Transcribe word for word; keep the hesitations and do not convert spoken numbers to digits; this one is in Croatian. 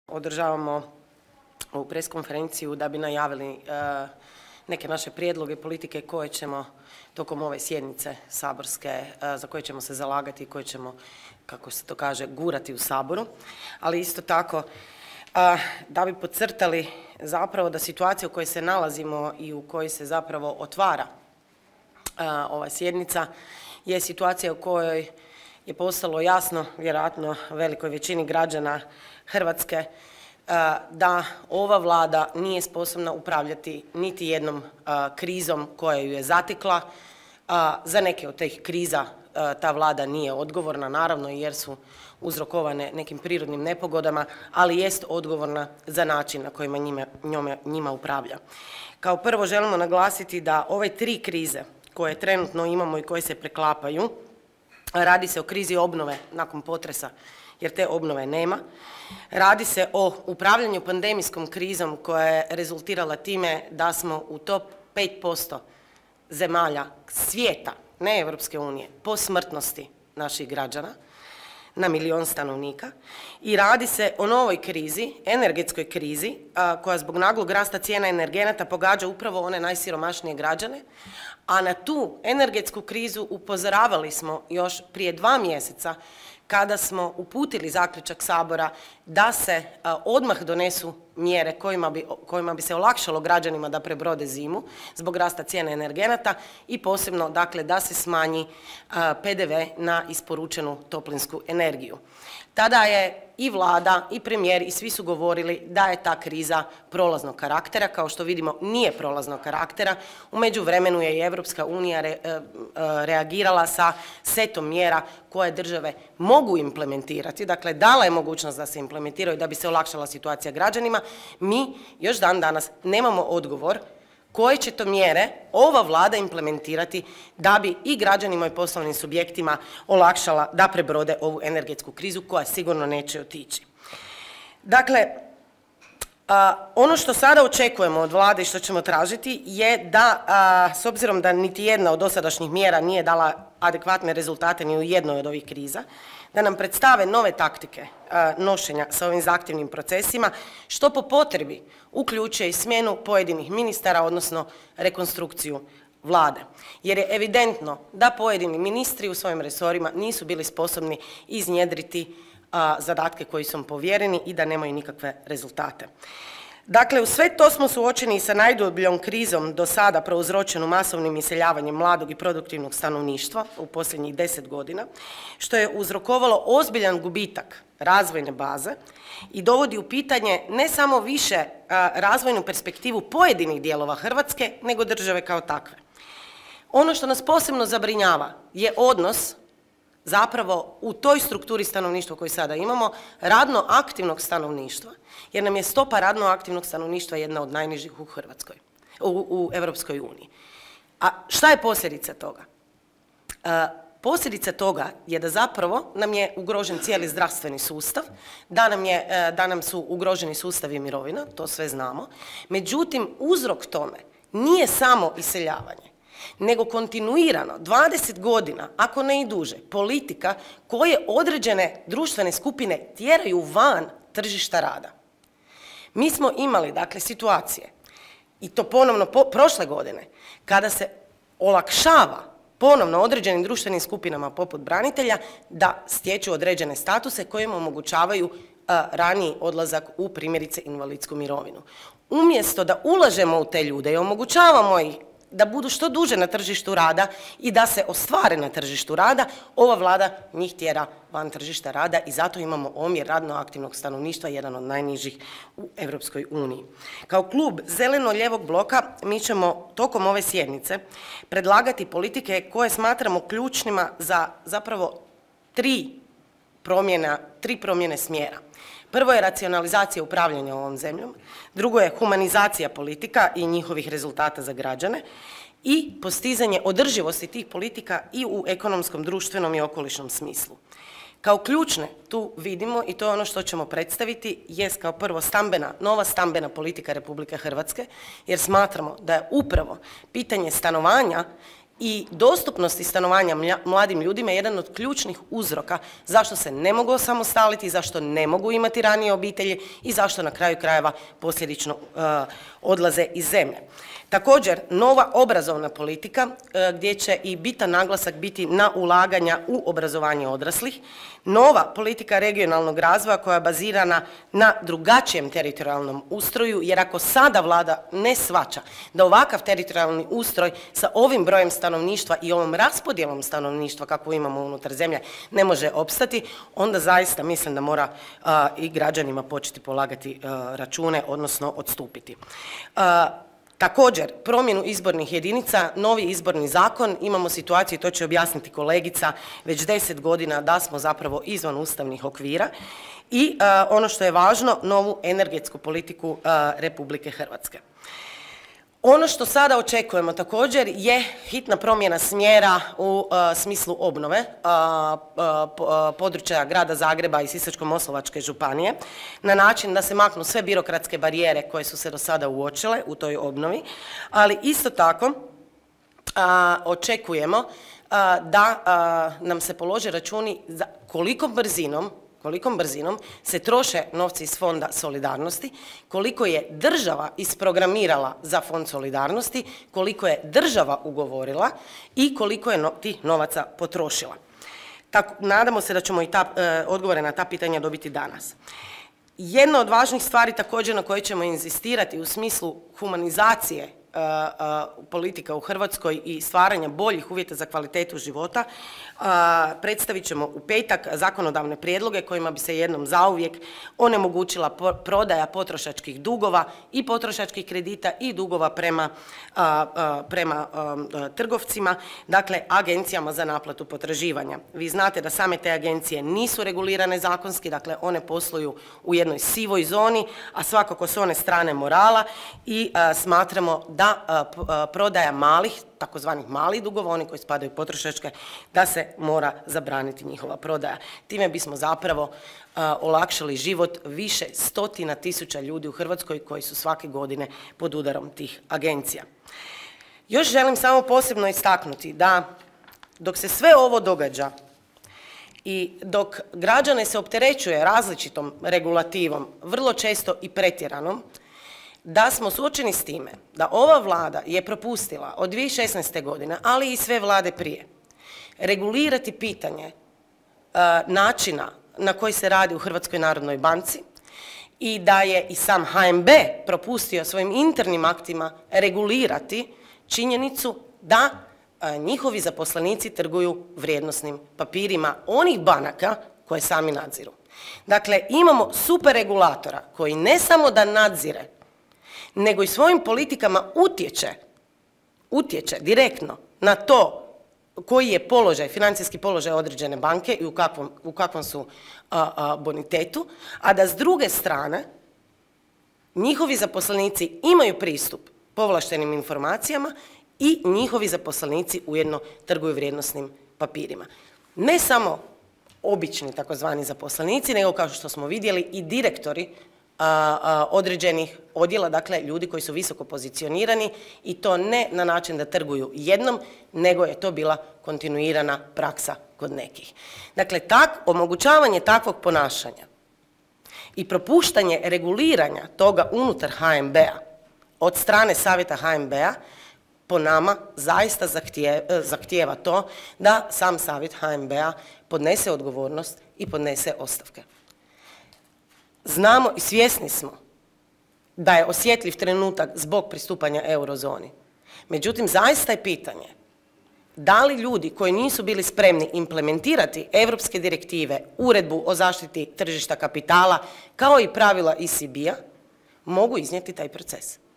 održavamo ovu preskonferenciju da bi najavili uh, neke naše prijedloge politike koje ćemo tokom ove sjednice saborske, uh, za koje ćemo se zalagati i koje ćemo, kako se to kaže, gurati u Saboru. Ali isto tako uh, da bi podcrtali zapravo da situacija u kojoj se nalazimo i u kojoj se zapravo otvara uh, ova sjednica je situacija u kojoj je postalo jasno, vjerojatno velikoj većini građana Hrvatske, da ova vlada nije sposobna upravljati niti jednom krizom koja ju je zatekla. Za neke od tih kriza ta vlada nije odgovorna, naravno, jer su uzrokovane nekim prirodnim nepogodama, ali jest odgovorna za način na kojima njime, njome, njima upravlja. Kao prvo želimo naglasiti da ove tri krize koje trenutno imamo i koje se preklapaju, radi se o krizi obnove nakon potresa, jer te obnove nema. Radi se o upravljanju pandemijskom krizom koja je rezultirala time da smo u top pet posto zemalja svijeta, ne Europske unije, po smrtnosti naših građana na milion stanovnika. I radi se o novoj krizi, energetskoj krizi, a, koja zbog naglog rasta cijena energenata pogađa upravo one najsiromašnije građane, a na tu energetsku krizu upozoravali smo još prije dva mjeseca kada smo uputili zaključak Sabora da se a, odmah donesu mjere kojima bi, kojima bi se olakšalo građanima da prebrode zimu zbog rasta cijene energenata i posebno, dakle, da se smanji a, P D V na isporučenu toplinsku energiju. Tada je i vlada i premijer i svi su govorili da je ta kriza prolaznog karaktera. Kao što vidimo, nije prolaznog karaktera. U međuvremenu je i Europska unija re, e, reagirala sa setom mjera koje države mogu implementirati. Dakle, dala je mogućnost da se implementiraju da bi se olakšala situacija građanima. Mi još dan danas nemamo odgovor koje će to mjere ova vlada implementirati da bi i građanima i poslovnim subjektima olakšala da prebrode ovu energetsku krizu koja sigurno neće otići. Dakle, a, ono što sada očekujemo od vlade i što ćemo tražiti je da, a, s obzirom da niti jedna od dosadašnjih mjera nije dala adekvatne rezultate ni u jednoj od ovih kriza, da nam predstave nove taktike a, nošenja sa ovim zahtjevnim procesima, što po potrebi uključuje i smjenu pojedinih ministara, odnosno rekonstrukciju vlade. Jer je evidentno da pojedini ministri u svojim resorima nisu bili sposobni iznjedriti a, zadatke koji su im povjereni i da nemaju nikakve rezultate. Dakle, u sve to smo suočeni i sa najdubljom krizom do sada prouzročenu masovnim iseljavanjem mladog i produktivnog stanovništva u posljednjih deset godina, što je uzrokovalo ozbiljan gubitak razvojne baze i dovodi u pitanje ne samo više a, razvojnu perspektivu pojedinih dijelova Hrvatske, nego države kao takve. Ono što nas posebno zabrinjava je odnos zapravo u toj strukturi stanovništva koju sada imamo, radno aktivnog stanovništva, jer nam je stopa radno aktivnog stanovništva jedna od najnižih u Hrvatskoj, u, u Europskoj uniji. A šta je posljedica toga? E, posljedica toga je da zapravo nam je ugrožen cijeli zdravstveni sustav, da nam, je, e, da nam su ugroženi sustavi mirovina, to sve znamo. Međutim, uzrok tome nije samo iseljavanje, nego kontinuirano dvadeset godina, ako ne i duže, politika koje određene društvene skupine tjeraju van tržišta rada. Mi smo imali, dakle, situacije, i to ponovno po, prošle godine, kada se olakšava ponovno određenim društvenim skupinama poput branitelja da stječu određene statuse koje im omogućavaju a, raniji odlazak u, primjerice, invalidsku mirovinu. Umjesto da ulažemo u te ljude i omogućavamo ih da budu što duže na tržištu rada i da se ostvare na tržištu rada, ova vlada njih tjera van tržišta rada i zato imamo omjer radno aktivnog stanovništva jedan od najnižih u Europskoj uniji. Kao klub Zeleno-lijevog bloka mi ćemo tokom ove sjednice predlagati politike koje smatramo ključnima za zapravo tri promjena, tri promjene smjera. Prvo je racionalizacija upravljanja ovom zemljom, drugo je humanizacija politika i njihovih rezultata za građane i postizanje održivosti tih politika i u ekonomskom, društvenom i okolišnom smislu. Kao ključne tu vidimo, i to je ono što ćemo predstaviti, jest kao prvo stambena, nova stambena politika Republike Hrvatske, jer smatramo da je upravo pitanje stanovanja i dostupnosti stanovanja mladim ljudima je jedan od ključnih uzroka zašto se ne mogu osamostaliti, zašto ne mogu imati ranije obitelji i zašto na kraju krajeva posljedično uh, odlaze iz zemlje. Također, nova obrazovna politika uh, gdje će i bitan naglasak biti na ulaganja u obrazovanje odraslih, nova politika regionalnog razvoja koja je bazirana na drugačijem teritorijalnom ustroju, jer ako sada vlada ne shvaća da ovakav teritorijalni ustroj sa ovim brojem stanovništva i ovom raspodjelom stanovništva kakvu imamo unutar zemlje ne može opstati, onda zaista mislim da mora uh, i građanima početi polagati uh, račune, odnosno odstupiti. Uh, Također, promjenu izbornih jedinica, novi izborni zakon, imamo situaciju, to će objasniti kolegica, već deset godina da smo zapravo izvan ustavnih okvira i uh, ono što je važno, novu energetsku politiku uh, Republike Hrvatske. Ono što sada očekujemo također je hitna promjena smjera u uh, smislu obnove uh, uh, područja grada Zagreba i Sisačko-moslavačke županije na način da se maknu sve birokratske barijere koje su se do sada uočile u toj obnovi, ali isto tako uh, očekujemo uh, da uh, nam se polože računi za kolikom brzinom kolikom brzinom se troše novci iz Fonda solidarnosti, koliko je država isprogramirala za Fond solidarnosti, koliko je država ugovorila i koliko je no, tih novaca potrošila. Tako, nadamo se da ćemo i ta, e, odgovore na ta pitanja dobiti danas. Jedna od važnih stvari također na koje ćemo inzistirati u smislu humanizacije Uh, uh, politika u Hrvatskoj i stvaranja boljih uvjeta za kvalitetu života, uh, predstavit ćemo u petak zakonodavne prijedloge kojima bi se jednom zauvijek onemogućila po prodaja potrošačkih dugova i potrošačkih kredita i dugova prema, uh, uh, prema um, uh, trgovcima, dakle agencijama za naplatu potraživanja. Vi znate da same te agencije nisu regulirane zakonski, dakle one posluju u jednoj sivoj zoni, a svakako su one strane morala i uh, smatramo da a, prodaja malih, takozvanih malih dugova, oni koji spadaju u potrošačke, da se mora zabraniti njihova prodaja. Time bismo zapravo a, olakšali život više stotina tisuća ljudi u Hrvatskoj koji su svake godine pod udarom tih agencija. Još želim samo posebno istaknuti da dok se sve ovo događa i dok građane se opterećuje različitom regulativom, vrlo često i pretjeranom, da smo suočeni s time da ova vlada je propustila od dvije tisuće šesnaeste. godine, ali i sve vlade prije, regulirati pitanje uh, načina na koji se radi u Hrvatskoj narodnoj banci i da je i sam H N B propustio svojim internim aktima regulirati činjenicu da uh, njihovi zaposlenici trguju vrijednosnim papirima onih banaka koje sami nadziru. Dakle, imamo super regulatora koji ne samo da nadzire, nego i svojim politikama utječe, utječe direktno na to koji je položaj, financijski položaj određene banke i u kakvom, u kakvom su a, a, bonitetu, a da s druge strane njihovi zaposlenici imaju pristup povlaštenim informacijama i njihovi zaposlenici ujedno trguju vrijednosnim papirima. Ne samo obični takozvani zaposlenici, nego kao što smo vidjeli i direktori A, a, određenih odjela, dakle ljudi koji su visoko pozicionirani i to ne na način da trguju jednom, nego je to bila kontinuirana praksa kod nekih. Dakle, tak, omogućavanje takvog ponašanja i propuštanje reguliranja toga unutar H N B-a od strane Savjeta H N B-a po nama zaista zahtijeva, zahtijeva to da sam Savjet H N B-a podnese odgovornost i podnese ostavke. Znamo i svjesni smo da je osjetljiv trenutak zbog pristupanja eurozoni. Međutim, zaista je pitanje da li ljudi koji nisu bili spremni implementirati europske direktive, uredbu o zaštiti tržišta kapitala, kao i pravila E C B-a, mogu iznijeti taj proces.